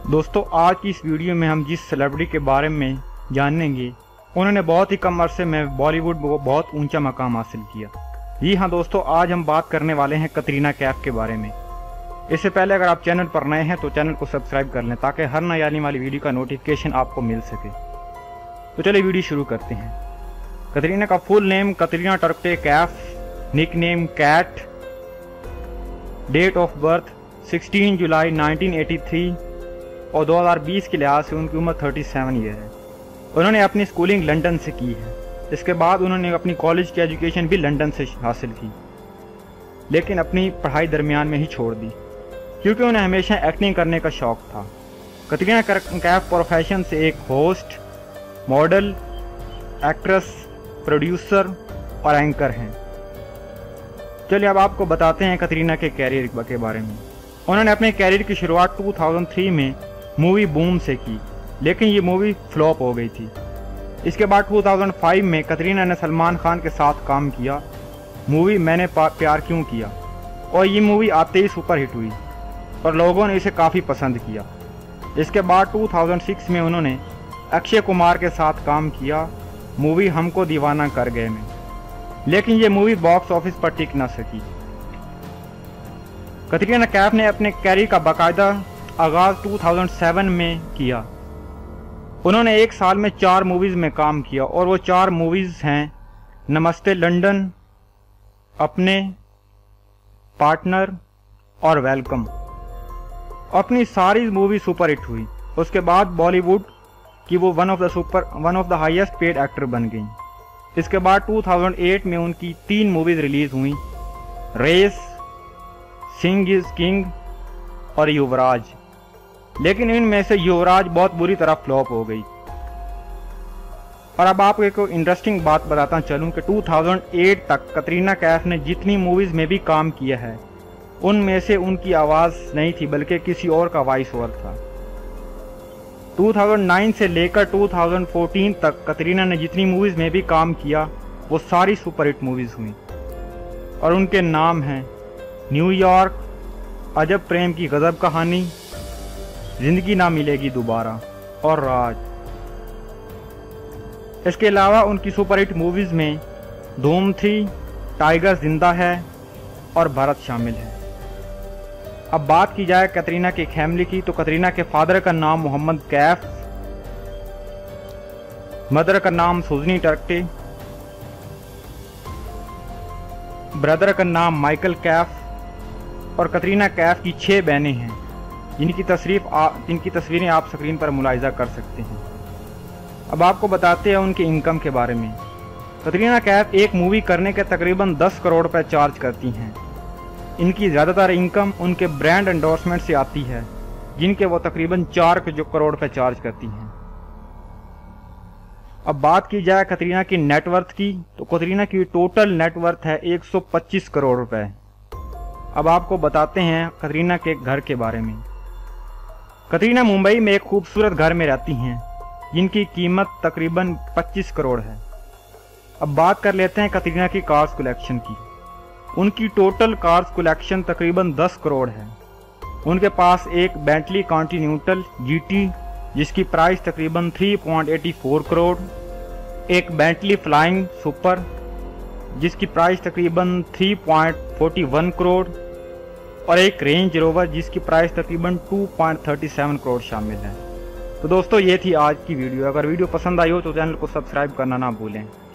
दोस्तों, आज की इस वीडियो में हम जिस सेलिब्रिटी के बारे में जानेंगे उन्होंने बहुत ही कम अरसे में बॉलीवुड में बहुत ऊंचा मकाम हासिल किया। जी हाँ दोस्तों, आज हम बात करने वाले हैं कतरीना कैफ के बारे में। इससे पहले अगर आप चैनल पर नए हैं तो चैनल को सब्सक्राइब कर लें ताकि हर नई आने वाली वीडियो का नोटिफिकेशन आपको मिल सके। तो चलिए वीडियो शुरू करते हैं। कतरीना का full name Katrina Turcotte Kaif, nick name Kat, date of birth 16 जुलाई 1983 और 2020 के लिहाज से उनकी उम्र 37 ईयर है। उन्होंने अपनी स्कूलिंग लंदन से की है। इसके बाद उन्होंने अपनी कॉलेज की एजुकेशन भी लंदन से हासिल की, लेकिन अपनी पढ़ाई दरमियान में ही छोड़ दी क्योंकि उन्हें हमेशा एक्टिंग करने का शौक था। कतरीना कैफ प्रोफेशन से एक होस्ट, मॉडल, एक्ट्रेस, प्रोड्यूसर और एंकर हैं। चलिए अब आपको बताते हैं कतरीना के कैरियर के बारे में। उन्होंने अपने कैरियर की शुरुआत 2003 में मूवी बूम से की, लेकिन ये मूवी फ्लॉप हो गई थी। इसके बाद 2005 में कतरीना ने सलमान खान के साथ काम किया मूवी मैंने प्यार क्यों किया, और ये मूवी आते ही सुपरहिट हुई और लोगों ने इसे काफ़ी पसंद किया। इसके बाद 2006 में उन्होंने अक्षय कुमार के साथ काम किया मूवी हमको दीवाना कर गए में, लेकिन ये मूवी बॉक्स ऑफिस पर टिक न सकी। कतरीना कैफ ने अपने कैरियर का बाकायदा आगाज 2007 में किया। उन्होंने एक साल में 4 मूवीज़ में काम किया और वो 4 मूवीज़ हैं नमस्ते लंदन, अपने, पार्टनर और वेलकम। अपनी सारी मूवी सुपरहिट हुई। उसके बाद बॉलीवुड की वो one of the highest paid actor बन गई। इसके बाद 2008 में उनकी 3 मूवीज़ रिलीज़ हुई, रेस, सिंह इज किंग और युवराज, लेकिन इनमें से युवराज बहुत बुरी तरह फ्लॉप हो गई। और अब आपको एक इंटरेस्टिंग बात बताता चलूं कि 2008 तक कतरीना कैफ ने जितनी मूवीज़ में भी काम किया है उनमें से उनकी आवाज़ नहीं थी बल्कि किसी और का वॉइस ओवर था। 2009 से लेकर 2014 तक कतरीना ने जितनी मूवीज़ में भी काम किया वो सारी सुपरहिट मूवीज़ हुई और उनके नाम हैं न्यूयॉर्क, अजब प्रेम की गजब कहानी, जिंदगी ना मिलेगी दोबारा और राज। इसके अलावा उनकी सुपरहिट मूवीज़ में धूम 3, टाइगर जिंदा है और भारत शामिल है। अब बात की जाए कतरीना की फैमिली की तो कतरीना के फादर का नाम मोहम्मद कैफ, मदर का नाम सुजनी टर्कटे, ब्रदर का नाम माइकल कैफ और कतरीना कैफ की 6 बहनें हैं जिनकी तस्वीरें आप स्क्रीन पर मुलाहिजा कर सकते हैं। अब आपको बताते हैं उनके इनकम के बारे में। कतरीना कैफ एक मूवी करने के तकरीबन 10 करोड़ रुपए चार्ज करती हैं। इनकी ज़्यादातर इनकम उनके ब्रांड एंडोर्समेंट से आती है जिनके वो तकरीबन 4 करोड़ रुपए चार्ज करती हैं। अब बात की जाए कतरीना की नेटवर्थ की तो कतरीना की टोटल नेटवर्थ है 125 करोड़ रुपए। अब आपको बताते हैं कतरीना के घर के बारे में। कतरीना मुंबई में एक खूबसूरत घर में रहती हैं जिनकी कीमत तकरीबन 25 करोड़ है। अब बात कर लेते हैं कतरीना की कार्स कलेक्शन की। उनकी टोटल कार्स कलेक्शन तकरीबन 10 करोड़ है। उनके पास एक बेंटली कॉन्टिन्यूटल GT जिसकी प्राइस तकरीबन 3.84 करोड़, एक बेंटली फ्लाइंग सुपर जिसकी प्राइस तकरीबन 3.41 करोड़ और एक रेंज रोवर जिसकी प्राइस तकरीबन 2.37 करोड़ शामिल है। तो दोस्तों, ये थी आज की वीडियो। अगर वीडियो पसंद आई हो तो चैनल को सब्सक्राइब करना ना भूलें।